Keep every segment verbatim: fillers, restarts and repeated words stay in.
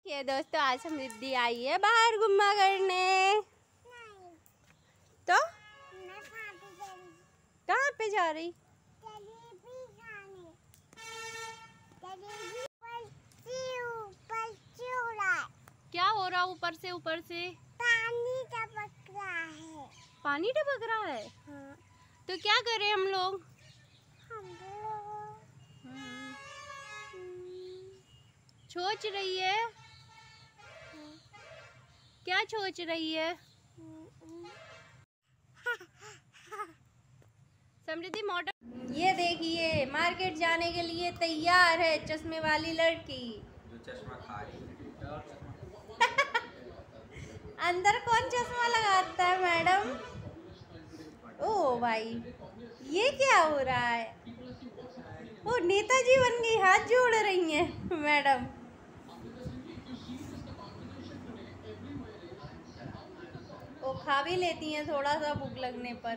ये दोस्तों आज समृद्धि आई है बाहर घुमा करने। तो कहाँ पे जा रही? क्या हो रहा ऊपर से? ऊपर से पानी टपक रहा है। पानी टपक रहा है? हाँ। तो क्या करें हम लोग? हम लोग सोच रही है। क्या सोच रही है समृद्धि? मोटर ये देखिए मार्केट जाने के लिए तैयार है चश्मे वाली लड़की जो चश्मा खा रही है। अंदर कौन चश्मा लगाता है मैडम? ओ भाई ये क्या हो रहा है? ओ नेताजी बन गई, हाथ जोड़ रही हैं मैडम। वो खा भी लेती हैं थोड़ा सा भूख लगने पर।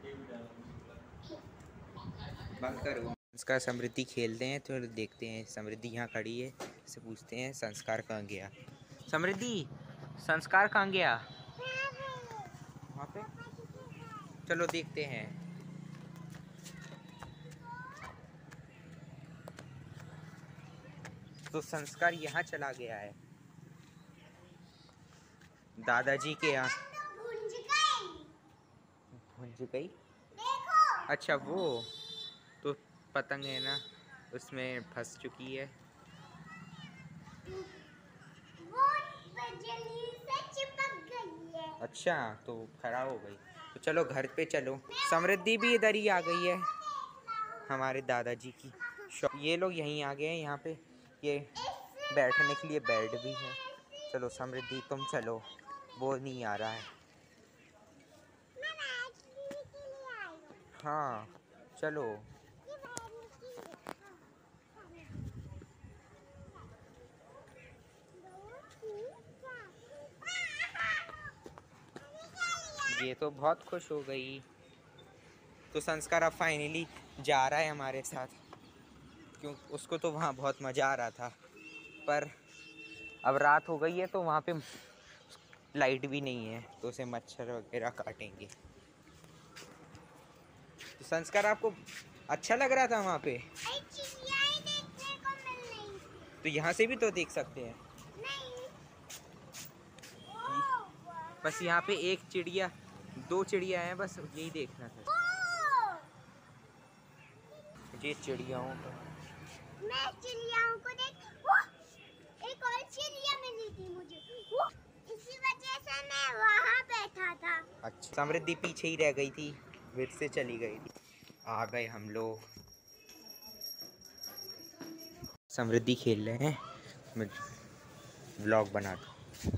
बंद करो। संस्कार समृद्धि खेलते हैं तो देखते हैं। समृद्धि यहाँ खड़ी है, इससे पूछते हैं संस्कार कहाँ गया। समृद्धि संस्कार कहाँ गया? वहाँ पे चलो देखते हैं। तो संस्कार यहाँ चला गया है दादाजी के यहाँ। भुंज गई? अच्छा वो तो पतंग है ना, उसमें फंस चुकी है। वो बिजली से चिपक गई है। अच्छा तो खराब हो गई। तो चलो घर पे चलो। समृद्धि भी इधर ही आ गई है हमारे दादाजी की शॉप। ये लोग यहीं आ गए हैं। यहाँ पे ये बैठने के लिए बेड भी है। चलो समृद्धि तुम चलो, वो नहीं आ रहा है। हाँ चलो। ये तो बहुत खुश हो गई। तो संस्कार अब फाइनली जा रहा है हमारे साथ, क्यों उसको तो वहाँ बहुत मज़ा आ रहा था, पर अब रात हो गई है तो वहाँ पे लाइट भी नहीं है, तो उसे मच्छर वगैरह काटेंगे। तो संस्कार आपको अच्छा लग रहा था वहाँ पे? चिड़ियाएं देखने को मिल रही थी। तो यहाँ से भी तो देख सकते हैं। नहीं। बस यहाँ पे एक चिड़िया, दो चिड़िया हैं, बस यही देखना था। ये चिड़ियाओं का मैं चिड़ियाओं को देख, वो एक और चिड़िया मिली थी मुझे, वो इसी वजह से मैं वहाँ बैठा था। अच्छा समृद्धि पीछे ही रह गई थी, फिर से चली गई थी। आ गए हम लोग। समृद्धि खेल रहे हैं, मैं व्लॉग बनाता हूँ।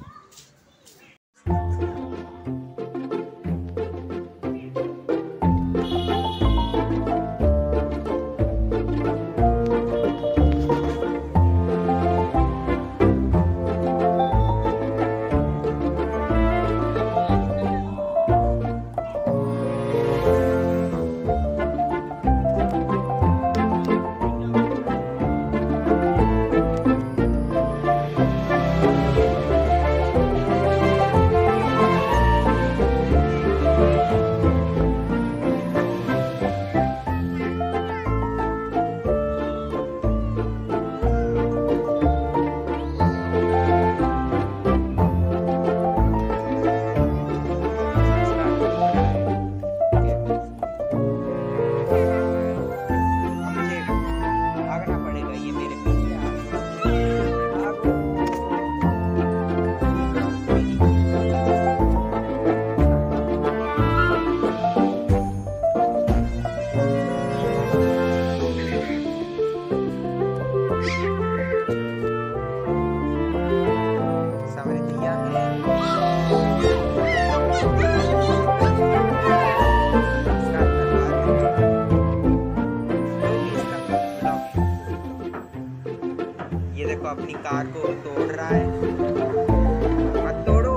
अपनी कार को तोड़ रहा है। मत तोड़ो।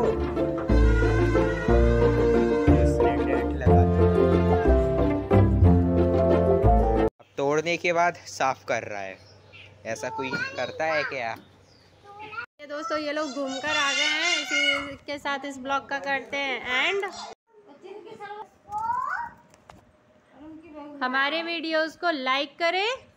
इसने डेंट लगा दिया। अब तोड़ने के बाद साफ कर रहा है। ऐसा कोई करता है क्या? ये दोस्तों ये लोग घूम कर आ गए हैं, इसी के साथ इस ब्लॉग का करते हैं एंड। हमारे वीडियोस को लाइक करें,